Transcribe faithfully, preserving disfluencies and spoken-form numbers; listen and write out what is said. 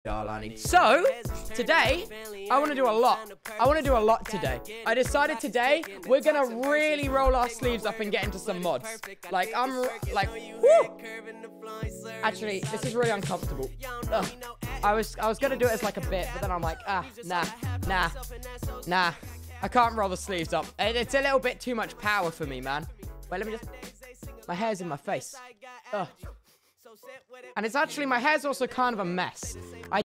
darling. So, today, I want to do a lot. I want to do a lot today. I decided today, we're going to really roll our sleeves up and get into some mods. Like, I'm, like, woo! Actually, this is really uncomfortable. Ugh. I was, I was going to do it as like a bit, but then I'm like, ah, nah, nah, nah. I can't roll the sleeves up. It's a little bit too much power for me, man. Wait, let me just... My hair's in my face. Ugh. And it's actually, my hair's also kind of a mess. I